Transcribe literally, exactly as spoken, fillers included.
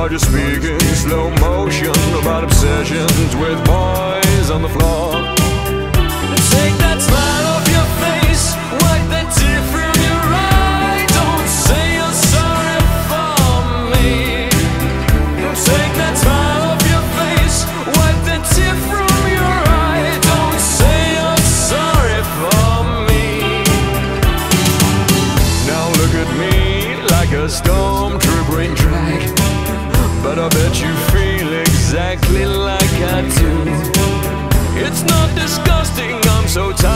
I'll just speak in slow motion about obsessions with boys on the floor. Take that smile off your face, wipe that tear from your eye. Don't say you're sorry for me. Take that smile off your face, wipe that tear from your eye. Don't say you're sorry for me. Now look at me like a stormtrooper in drag, but I bet you feel exactly like I do. It's not disgusting, I'm so tired